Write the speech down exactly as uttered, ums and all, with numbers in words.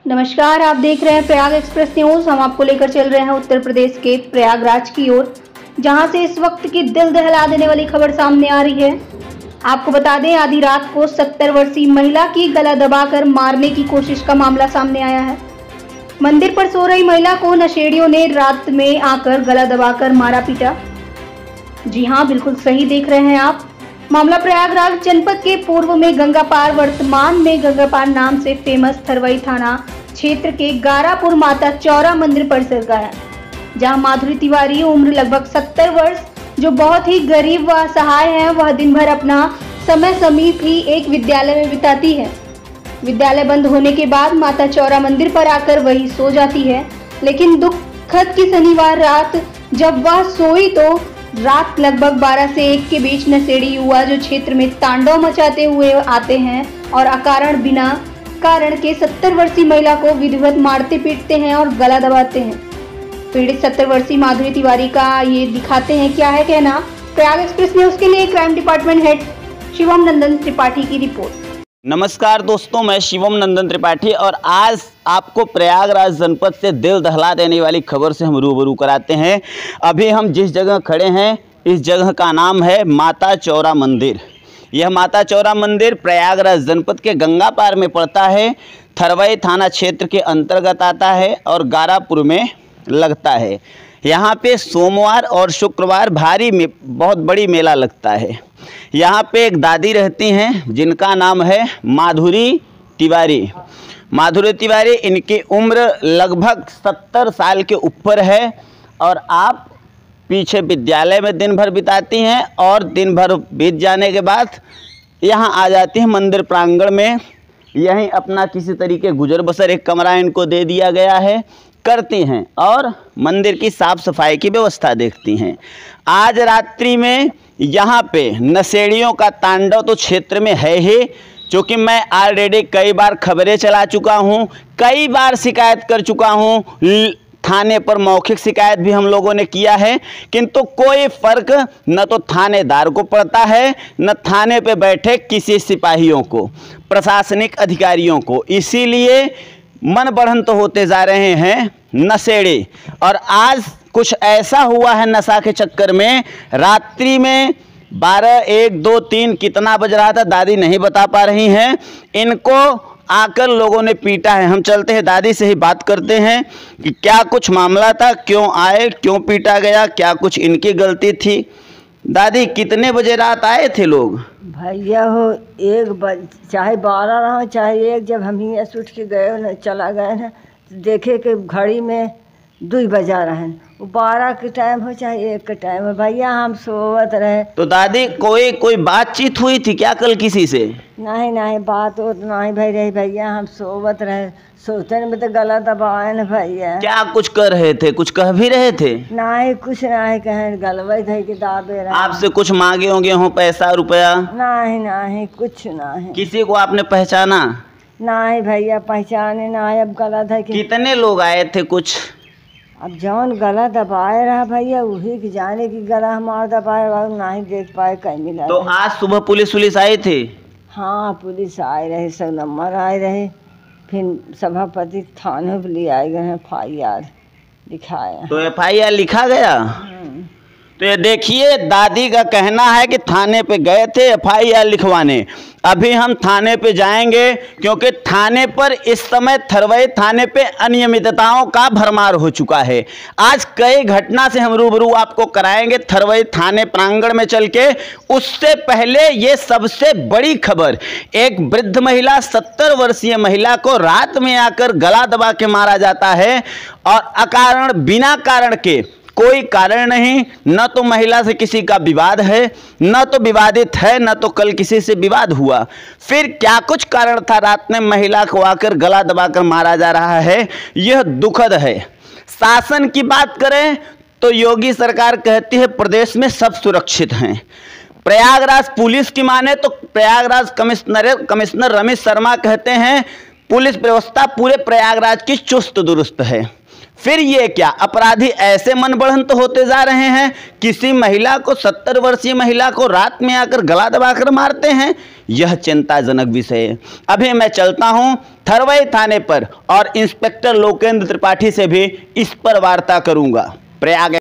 नमस्कार, आप देख रहे हैं प्रयाग एक्सप्रेस न्यूज। हम आपको लेकर चल रहे हैं उत्तर प्रदेश के प्रयागराज की ओर, जहां से इस वक्त की दिल दहला देने वाली खबर सामने आ रही है। आपको बता दें, आधी रात को सत्तर वर्षीय महिला की गला दबाकर मारने की कोशिश का मामला सामने आया है। मंदिर पर सो रही महिला को नशेड़ियों ने रात में आकर गला दबाकर मारा पीटा। जी हां, बिल्कुल सही देख रहे हैं आप। मामला प्रयागराज जनपद के पूर्व में गंगापार, वर्तमान में गंगापार नाम से फेमस थरवई थाना क्षेत्र के गारापुर माता चौरा मंदिर परिसर का है, जहां माधुरी तिवारी, उम्र लगभग सत्तर वर्ष, जो बहुत ही गरीब व असहाय है, वह दिन भर अपना समय समीप ही एक विद्यालय में बिताती है। विद्यालय बंद होने के बाद माता चौरा मंदिर पर आकर वही सो जाती है, लेकिन दुखद की शनिवार रात जब वह सोई तो रात लगभग बारह से एक के बीच नशेड़ी युवा जो क्षेत्र में तांडव मचाते हुए आते हैं और अकारण बिना कारण के सत्तर वर्षीय महिला को विधिवत मारते पीटते हैं और गला दबाते हैं। पीड़ित सत्तर वर्षीय माधुरी तिवारी का ये दिखाते हैं क्या है कहना। प्रयाग एक्सप्रेस न्यूज के लिए crime department head Shivam Nandan Tripathi की रिपोर्ट। नमस्कार दोस्तों, मैं शिवम नंदन त्रिपाठी और आज आपको प्रयागराज जनपद से दिल दहला देने वाली खबर से हम रूबरू कराते हैं। अभी हम जिस जगह खड़े हैं, इस जगह का नाम है माता चौरा मंदिर। यह माता चौरा मंदिर प्रयागराज जनपद के गंगापार में पड़ता है, थरवई थाना क्षेत्र के अंतर्गत आता है और गारापुर में लगता है। यहाँ पे सोमवार और शुक्रवार भारी में बहुत बड़ी मेला लगता है। यहाँ पे एक दादी रहती हैं जिनका नाम है माधुरी तिवारी। माधुरी तिवारी, इनकी उम्र लगभग सत्तर साल के ऊपर है और आप पीछे विद्यालय में दिन भर बिताती हैं और दिन भर बीत जाने के बाद यहाँ आ जाती हैं मंदिर प्रांगण में। यहीं अपना किसी तरीके गुजर बसर, एक कमरा इनको दे दिया गया है, करती हैं और मंदिर की साफ सफाई की व्यवस्था देखती हैं। आज रात्रि में यहाँ पे नशेड़ियों का तांडव तो क्षेत्र में है ही, क्योंकि मैं ऑलरेडी कई बार खबरें चला चुका हूँ, कई बार शिकायत कर चुका हूँ, थाने पर मौखिक शिकायत भी हम लोगों ने किया है, किंतु कोई फर्क न तो थानेदार को पड़ता है न थाने पे बैठे किसी सिपाहियों को, प्रशासनिक अधिकारियों को। इसीलिए मन बढ़ंत तो होते जा रहे हैं नशेड़ी। और आज कुछ ऐसा हुआ है नशा के चक्कर में, रात्रि में बारह, एक, दो, तीन कितना बज रहा था दादी नहीं बता पा रही हैं, इनको आकर लोगों ने पीटा है। हम चलते हैं, दादी से ही बात करते हैं कि क्या कुछ मामला था, क्यों आए, क्यों पीटा गया, क्या कुछ इनकी गलती थी। दादी, कितने बजे रात आए थे लोग? भैया हो एक बज, चाहे बारह रहा चाहे एक, जब हम यहाँ से उठ के गए न चला गए न, देखे कि घड़ी में दो बजा रहे हैं। वो बारह के टाइम हो चाहे एक के टाइम हो, भैया हम सोवत रहे। तो दादी, कोई कोई बातचीत हुई थी क्या कल किसी से? नहीं नहीं, बात वो नहीं भाई रही भैया, हम सोवत रहे, सोचने में तो गला दबाए न भैया। क्या कुछ कर रहे थे, कुछ कह भी रहे थे? नहीं, कुछ नहीं कहे, गलवे थे कि दाबे रहे। आपसे कुछ मांगे होंगे हो, पैसा रुपया? नहीं नहीं, कुछ नहीं। किसी को आपने पहचाना? नहीं भैया, पहचाने नहीं। अब गला था कि कितने लोग आए थे कुछ? अब जौन गला दबाए रहा भैया, वही की जाने की गला हमारा दबाए रहा, नहीं देख पाए कहीं मिला। तो आज सुबह पुलिस पुलिस आई थी? हाँ, पुलिस आए रहे, सब नंबर आए रहे, फिर सभापति थाने पर ले आए गए, एफ आई आर लिखाया। तो एफ आई आर लिखा गया? तो ये देखिए, दादी का कहना है कि थाने पे गए थे एफ आई आर लिखवाने। अभी हम थाने पे जाएंगे, क्योंकि थाने पर इस समय थरवई थाने पे अनियमितताओं का भरमार हो चुका है। आज कई घटना से हम रूबरू आपको कराएंगे थरवई थाने प्रांगण में चल के। उससे पहले ये सबसे बड़ी खबर, एक वृद्ध महिला, सत्तर वर्षीय महिला को रात में आकर गला दबा के मारा जाता है और अकारण, बिना कारण के, कोई कारण नहीं, न तो महिला से किसी का विवाद है, न तो विवादित है, न तो कल किसी से विवाद हुआ। फिर क्या कुछ कारण था रात में महिला को आकर गला दबाकर मारा जा रहा है, यह दुखद है। शासन की बात करें तो योगी सरकार कहती है प्रदेश में सब सुरक्षित हैं। प्रयागराज पुलिस की माने तो प्रयागराज कमिश्नर कमिश्नर रमेश शर्मा कहते हैं पुलिस व्यवस्था पूरे प्रयागराज की चुस्त दुरुस्त है। फिर ये क्या, अपराधी ऐसे मनबढ़ंत होते जा रहे हैं, किसी महिला को, सत्तर वर्षीय महिला को रात में आकर गला दबाकर मारते हैं। यह चिंताजनक विषय है। अभी मैं चलता हूं थरवई थाने पर और इंस्पेक्टर लोकेंद्र त्रिपाठी से भी इस पर वार्ता करूंगा। प्रयाग